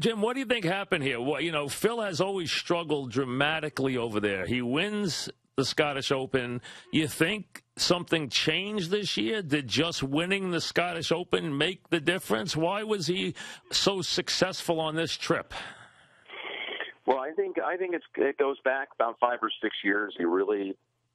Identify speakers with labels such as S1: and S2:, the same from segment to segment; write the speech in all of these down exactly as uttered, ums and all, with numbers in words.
S1: Jim, what do you think happened here? Well, you know, Phil has always struggled dramatically over there. He wins the Scottish Open. You think something changed this year? Did just winning the Scottish Open make the difference? Why was he so successful on this trip?
S2: Well, I think I think it's, it goes back about five or six years. He really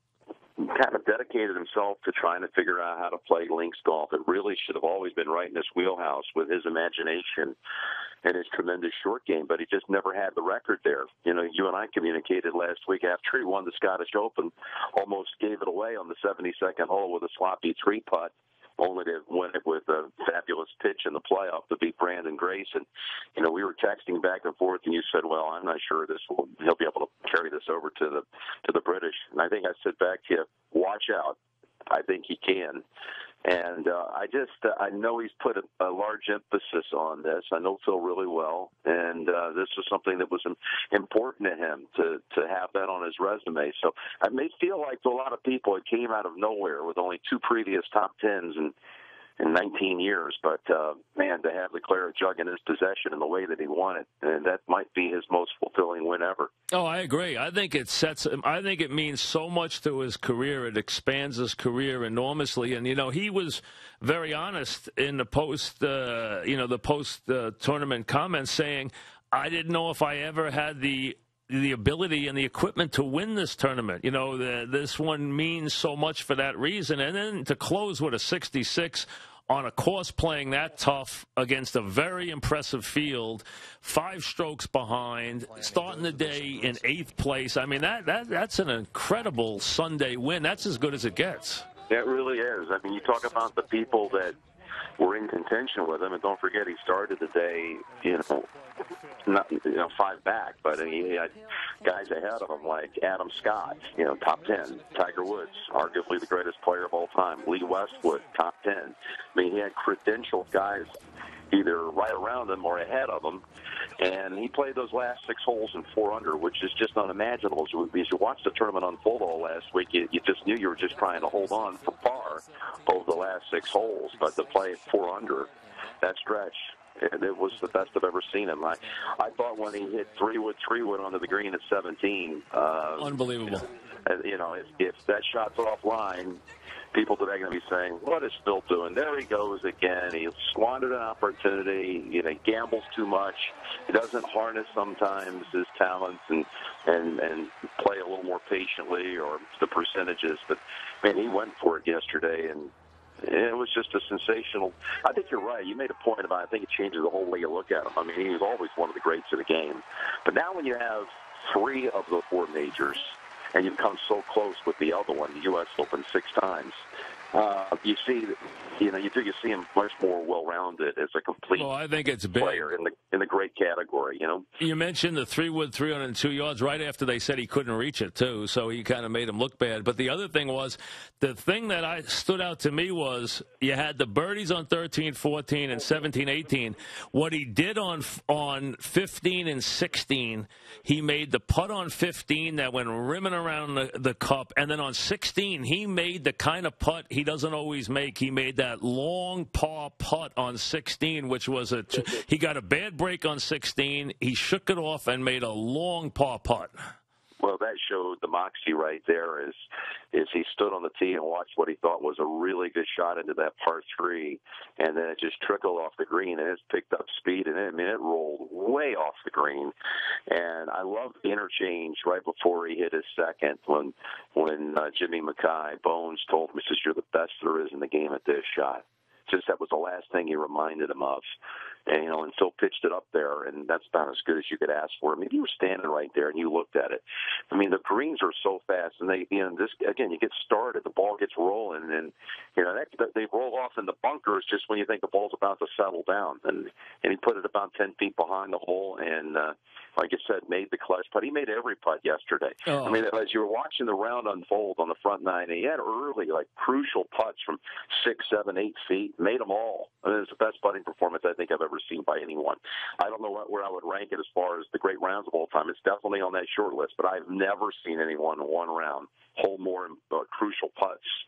S2: kind of dedicated himself to trying to figure out how to play links golf. It really should have always been right in his wheelhouse with his imagination and his tremendous short game, but he just never had the record there. You know, you and I communicated last week after he won the Scottish Open, almost gave it away on the seventy-second hole with a sloppy three-putt, only to win it with a fabulous pitch in the playoff to beat Brandon Grace. And, you know, we were texting back and forth, and you said, well, I'm not sure this will, he'll be able to carry this over to the to the British. And I think I said back to you, watch out. I think he can. And uh, I just, uh, I know he's put a, a large emphasis on this. I know Phil really well, and uh, this was something that was important to him to, to have that on his resume. So I may feel like to a lot of people it came out of nowhere with only two previous top tens and in nineteen years, but uh, man, to have the claret jug in his possession in the way that he won it, and that might be his most fulfilling win ever.
S1: Oh, I agree. I think it sets him. I think it means so much to his career. It expands his career enormously. And you know, he was very honest in the post, uh, you know, the post uh, tournament comments, saying, "I didn't know if I ever had the." the ability and the equipment to win this tournament. You know, the, this one means so much for that reason. And then to close with a sixty-six on a course playing that tough against a very impressive field, five strokes behind, starting the day in eighth place. I mean, that, that that's an incredible Sunday win. That's as good as it gets.
S2: It really is. I mean, you talk about the people that were in contention with him, and don't forget he started the day, you know, not you know five back, but he had guys ahead of him like Adam Scott, you know, top ten, Tiger Woods, arguably the greatest player of all time, Lee Westwood, top ten. I mean, he had credentialed guys either right around him or ahead of him, and he played those last six holes in four under, which is just unimaginable. As you, as you watched the tournament unfold all last week, you, you just knew you were just trying to hold on for par over the last six holes, but to play four under, that stretch, and it was the best I've ever seen him. I, I thought when he hit three wood, three wood onto the green at seventeen, uh,
S1: unbelievable.
S2: You know, if, if that shot's offline, people today are going to be saying, what is Phil doing? There he goes again. He squandered an opportunity. You know, he gambles too much. He doesn't harness sometimes his talents and, and, and play a little more patiently or the percentages. But, man, he went for it yesterday, and it was just a sensational. I think you're right. You made a point about it. I think it changes the whole way you look at him. I mean, he was always one of the greats of the game. But now when you have three of the four majors, and you've come so close with the other one, the U S Open, six times, uh, you see, you know, you do you see him much more well-rounded as a complete
S1: well, I think it's big.
S2: player in the in the great category. You know,
S1: you mentioned the three wood, three hundred two yards right after they said he couldn't reach it too, so he kind of made him look bad. But the other thing was, the thing that I stood out to me was you had the birdies on thirteen, fourteen, and seventeen, eighteen. What he did on on fifteen and sixteen, he made the putt on fifteen that went rimming around the, the cup, and then on sixteen, he made the kind of putt he doesn't always make. He made that long par putt on sixteen, which was a he got a bad break on sixteen. He shook it off and made a long par putt.
S2: Well, that showed the moxie right there as, as he stood on the tee and watched what he thought was a really good shot into that par three, and then it just trickled off the green, and it's picked up speed, and it, I mean, it rolled way off the green. And I loved the interchange right before he hit his second when when uh, Jimmy Mackay, Bones, told him, he says, you're the best there is in the game at this shot. Just that was the last thing he reminded him of. And, you know, and Phil pitched it up there, and that's about as good as you could ask for. Maybe you were standing right there and you looked at it. I mean, the greens are so fast, and they, you know, this again, you get started, the ball gets rolling, and you know that, they roll off in the bunkers just when you think the ball's about to settle down. And and he put it about ten feet behind the hole, and uh, like I said, made the clutch putt. He made every putt yesterday.
S1: Oh.
S2: I mean, as you were watching the round unfold on the front nine, he had early, like crucial putts from six, seven, eight feet, made them all. I mean, it's the best putting performance I think I've ever seen by anyone. I don't know what, where I would rank it as far as the great rounds of all time. It's definitely on that short list, but I've never seen anyone in one round hold more uh, crucial putts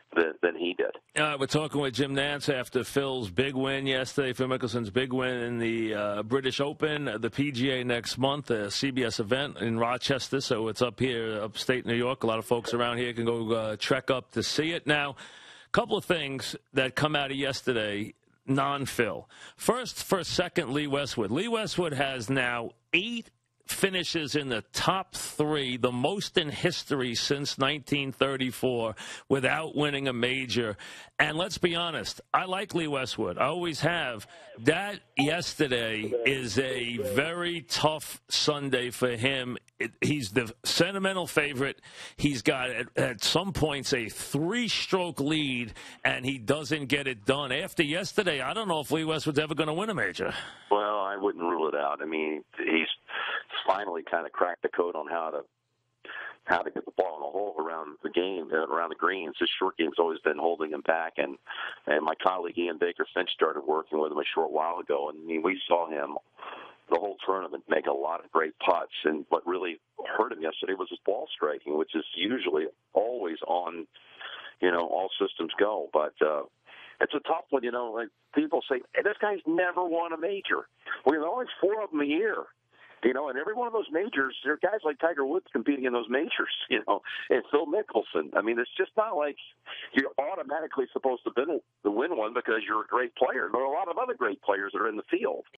S2: than, than he did.
S1: Uh, we're talking with Jim Nantz after Phil's big win yesterday, Phil Mickelson's big win in the uh, British Open, uh, the P G A next month, a C B S event in Rochester, so it's up here, upstate New York. A lot of folks around here can go uh, trek up to see it. Now, a couple of things that come out of yesterday, non-Phil. First, for a second, Lee Westwood. Lee Westwood has now eight finishes in the top three, the most in history since nineteen thirty-four, without winning a major. And let's be honest, I like Lee Westwood. I always have. That yesterday is a very tough Sunday for him. It, he's the sentimental favorite. He's got, at, at some points, a three-stroke lead, and he doesn't get it done. After yesterday, I don't know if Lee Westwood's ever going to win a major.
S2: Well, I wouldn't rule it out. I mean, he's finally kind of cracked the code on how to how to get the ball in the hole around the game, uh, around the greens. His short game's always been holding him back, and and my colleague Ian Baker Finch started working with him a short while ago, and I mean, we saw him the whole tournament make a lot of great putts, and what really hurt him yesterday was his ball striking, which is usually always on, you know, all systems go, but uh, it's a tough one, you know. Like people say, hey, this guy's never won a major. Well, there's only four of them a year. You know, and every one of those majors, there are guys like Tiger Woods competing in those majors, you know, and Phil Mickelson. I mean, it's just not like you're automatically supposed to win, to win one because you're a great player. There are a lot of other great players that are in the field.